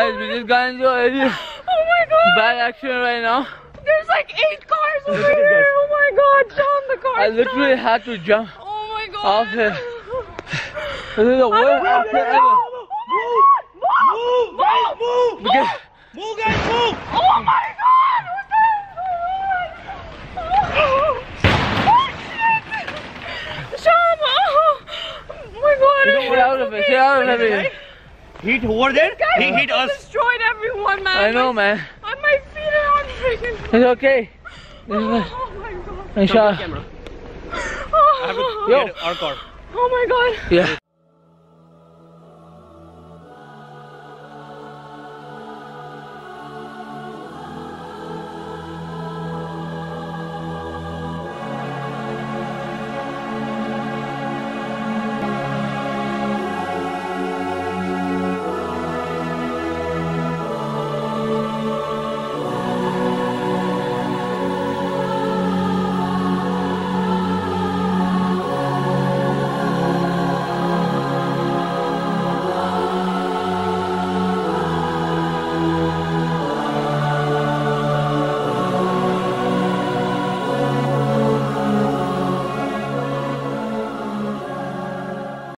Guys, we just got into a Oh my god! bad accident right now. There's like 8 cars over here! Oh my god, Sean, the car! I literally had to jump Oh my god! off here. This is the worst accident ever. Move! Move! Because Move, guys, move! Oh my god! Oh shit! Sean! Oh my god! get out of it, get out of it. Hit over there? He hit us. Destroyed everyone, man! I know, man. My feet are on freaking... It's okay. Oh my god! Inshallah. I have to Yo. get our car. Oh my god! Yeah.